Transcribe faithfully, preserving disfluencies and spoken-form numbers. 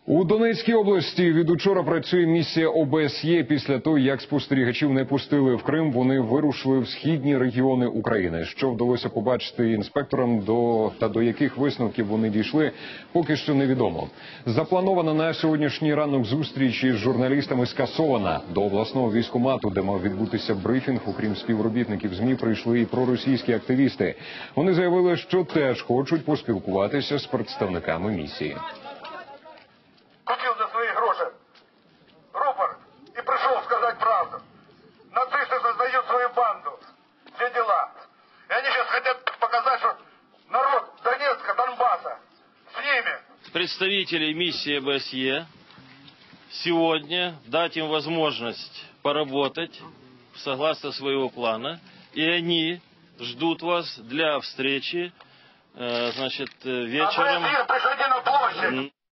У Донецькій області від учора працює місія О Б С Є. Після того, як спостерігачів не пустили в Крим, вони вирушили в східні регіони України. Що вдалося побачити інспекторам до та до яких висновків вони дійшли, поки що невідомо. Запланована на сьогоднішній ранок зустріч із журналістами скасована. До обласного військкомату, де мав відбутися брифінг, окрім співробітників ЗМІ, прийшли і проросійські активісти. Вони заявили, що теж хочуть поспілкуватися з представниками місії. Купил за свои гроши рупор и пришел сказать правду. Нацисты создают свою банду. Все дела. И они сейчас хотят показать, что народ Донецка, Донбасса с ними. Представителей миссии О Б С Е сегодня дать им возможность поработать согласно своего плана. И они ждут вас для встречи, значит, вечером. А приходи на площадь.